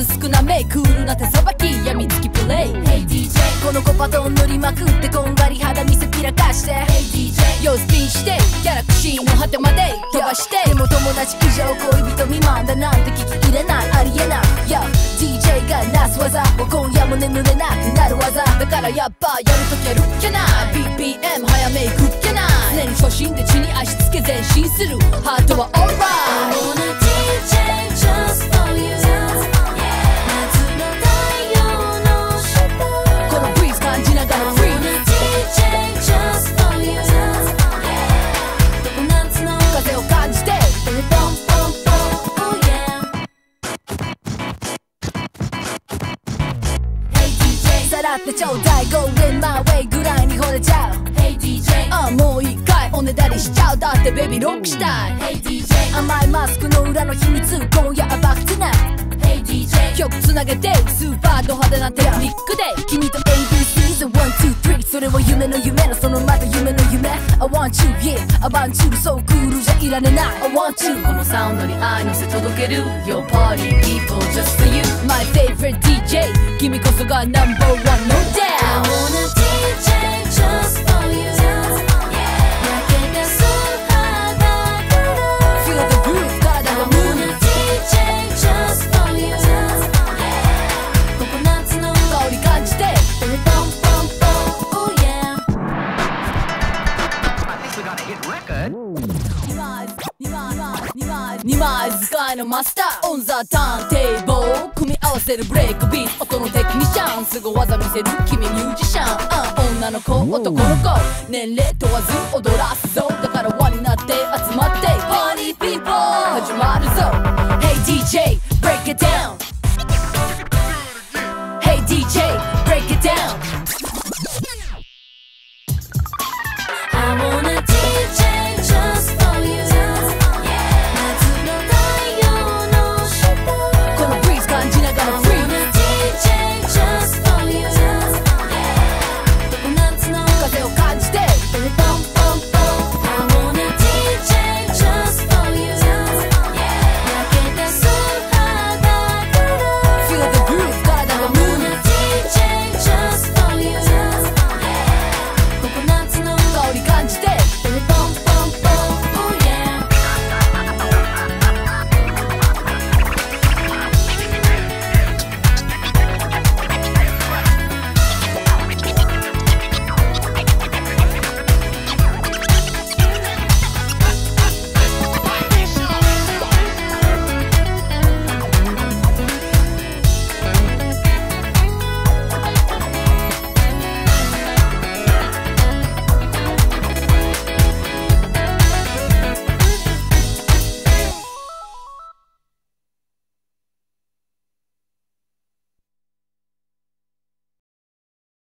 少なめクールな手さばきやみつきプレイ Hey DJ この子パトン塗りまくってこんがり肌見せびらかして Hey DJ よスピンしてギャラクシーの果てまで飛ばしてでも友達以上恋人未満だなんて聞き入れないありえない Yo DJ がなす技もう今夜も眠れなくなる技だからやっぱやるときやるっきゃない BPM 早めいくっきゃない常に初心で地に足つけ前進するハートは alright I wanna DJ just for youさらってちょうだい Going my way ぐらいに惚れちゃう Hey DJ もう一回おねだりしちゃうだってベビーロックしたい Hey DJ 甘いマスクの裏の秘密今夜暴くつない Hey DJ 曲つなげてスーパード派手なテクニックで君と ABC's 1,2,3それは夢の夢のそのまた夢の夢 I want you yeah I want you so cool じゃいられない I want you このサウンドに愛乗せ届ける Your party people just for you My favorite DJ 君こそが No.1 No doubt I wanna DJ just for you Feel the groove 体が Move DJ just for you ココナッツの香り感じてポンポンポン Oh yeah I think we got a hit record 2枚使いのマスター On the turntable 組み合わせるブレイクビート音のテクニシャンすぐ技見せる君ミュージシャン女の子男の子年齢問わず踊らすぞだから輪になって集まって Party people 始まるぞ Hey DJ break it down